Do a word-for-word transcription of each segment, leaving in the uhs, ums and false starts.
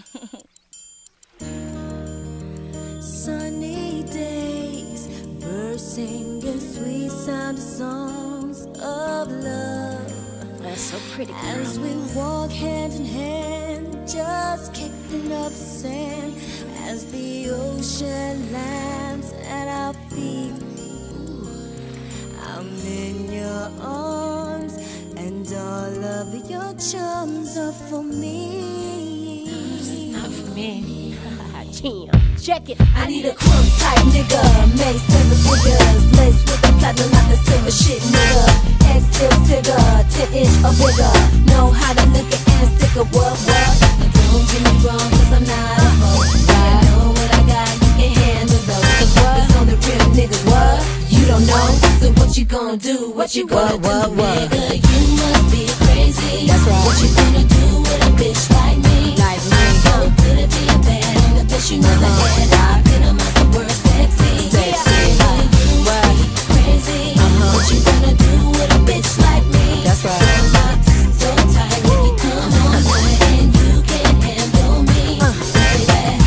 Sunny days, birds singing sweet sounding songs of love. That's so pretty, girl. As we walk hand in hand, just kicking up the sand, as the ocean lands at our feet. Ooh, I'm in your arms, and all of your charms are for me. Not for me. Jam. Check it. I need a crumb type nigga, made seven figures, laced with the platinum like the silver shit nigga. X still figure, ten inch or bigger, know how to lick it and stick a what what. Now don't get me wrong, cause I'm not a hoe. I know what I got, you can handle those. Cause what is on the real niggas, what? You don't know, so what you gonna do? What you gonna what, do, what, nigga? You must be crazy. That's right. What you gonna do with a bitch like me? Like me. So good at being bad, I'm the bitch you never had. I put them as the word sexy. Sexy. You must be crazy. Uh-huh. What you gonna do with a bitch like me? That's right. So locked, so tight, when you come on night and you can't handle me. Uh. Baby,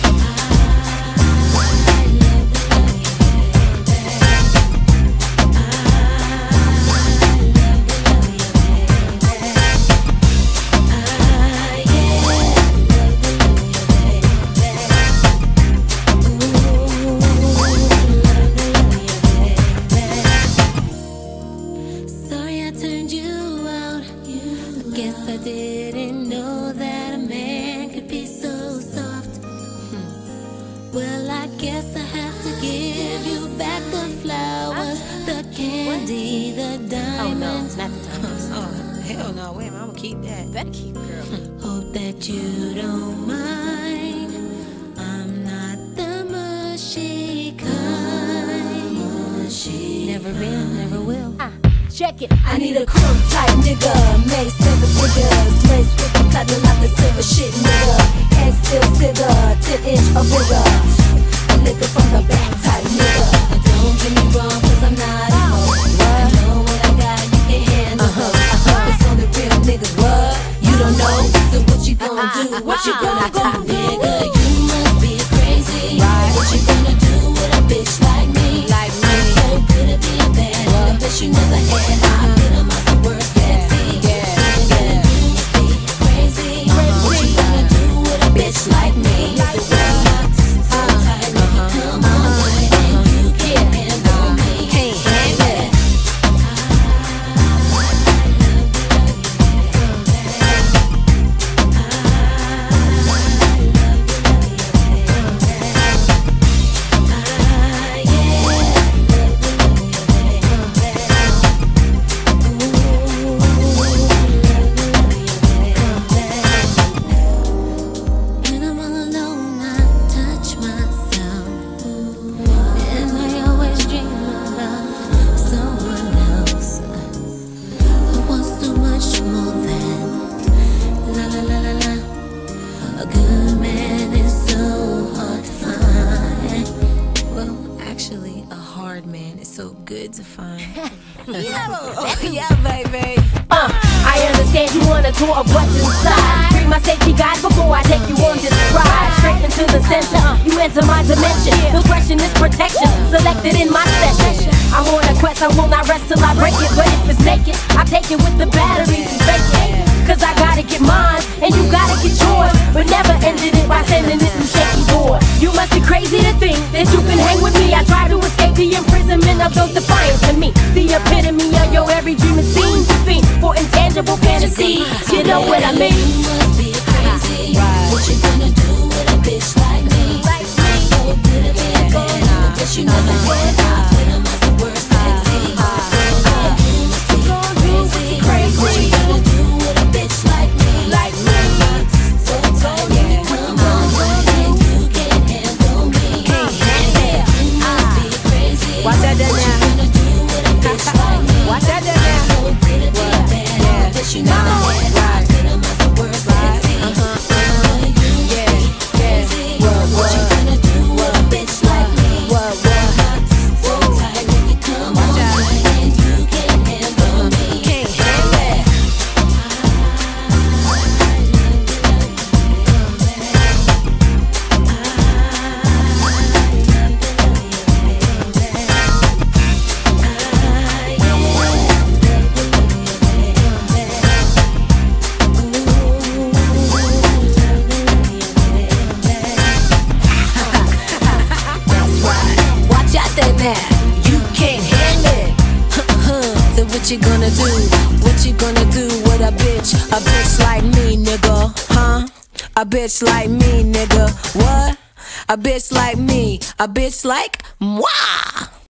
I didn't know that a man could be so soft. Hmm. Well, I guess I have to give you back the flowers, the candy, the diamonds. Oh no, not the diamonds. Oh, hell no, wait a minute, I'm gonna keep that. Better keep, girl. Hope that you don't mind. I'm not the mushy kind. Mushy. Never been, never will. Ah. Check it. I need a crumb type nigga, made seven figures, laced with the platinum like the silver shit nigga. X still figure, ten inch or bigger, a nigga from the back type nigga. Don't get me wrong, cause I'm not a hoe. I know what I got, you can handle those. Focus on the real niggas, what? You don't know, so what you gonna do? What you gonna do, nigga? You must be crazy. What you gonna do with a bitch like me? Like me. I'm so good at being bad, a bitch you never had. Like me, like so tight, uh-huh. Come on, uh-huh. And you can't handle me. Can't handle it. Good to find. Yeah, oh, yeah, baby. Uh, I understand you want a tour of what's inside. Bring my safety guide before I take you on this ride. Straight into the center, you enter my dimension. The question is protection, selected in my session. I'm on a quest, I will not rest till I break it. But if it's naked, I take it with the batteries and fake it. Cause I gotta get mine, and you gotta get yours. But never ended it by sending it through shaky doors. You must be crazy to think that you can hang with me. I try to escape the imprisonment of those defiant to me. The epitome of your every dream is seen to be for intangible fantasy. You know what I mean? You must be crazy. What you gonna do with a bitch like me? Like me. So good at being bad, I'm a bitch you never had. I put them as the word sexy. You must be crazy. What you gonna do with a bitch like me? Like me. So tight, you come on, and you can't handle me. Can't handle it. You must be crazy. Watch that down now. What you gonna do with a bitch like me? Watch that down now. So good at being bad, I'm a bitch you never had. I put them as the word sexy. What you gonna do with a bitch like me? What, what? So tight when you come on, and you can't handle me. Can't handle it. What you gonna do? What you gonna do with a bitch? A bitch like me, nigga, huh? A bitch like me, nigga, what? A bitch like me, a bitch like moi.